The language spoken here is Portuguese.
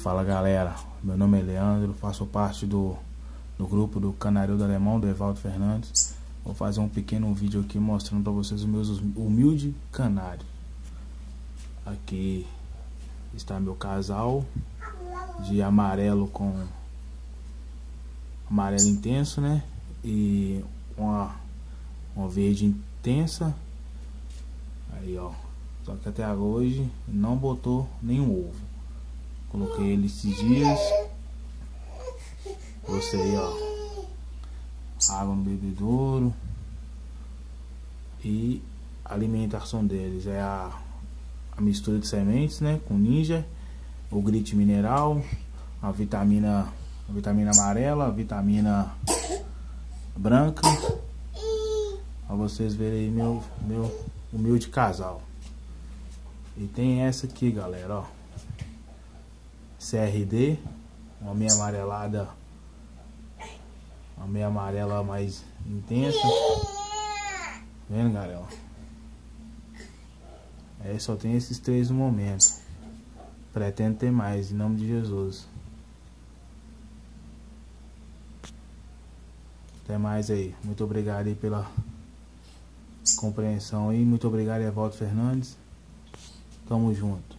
Fala galera, meu nome é Leandro, faço parte do grupo do Canário do Alemão, do Evaldo Fernandes. Vou fazer um pequeno vídeo aqui mostrando para vocês os meus humildes canários. Aqui está meu casal de amarelo com amarelo intenso, né? E uma verde intensa. Aí ó, só que até hoje não botou nenhum ovo. Coloquei ele esses dias. Trouxe aí ó, água no bebedouro. E a alimentação deles é a mistura de sementes, né, com Ninja, o Grit mineral, a vitamina amarela, a vitamina branca, para vocês verem aí meu humilde casal. E tem essa aqui, galera, ó, CRD, uma meia amarelada, uma meia amarela mais intensa. Vendo, galera? Só tem esses três no momento. Pretendo ter mais, em nome de Jesus. Até mais aí. Muito obrigado aí pela compreensão aí. Muito obrigado, Evaldo Fernandes. Tamo junto.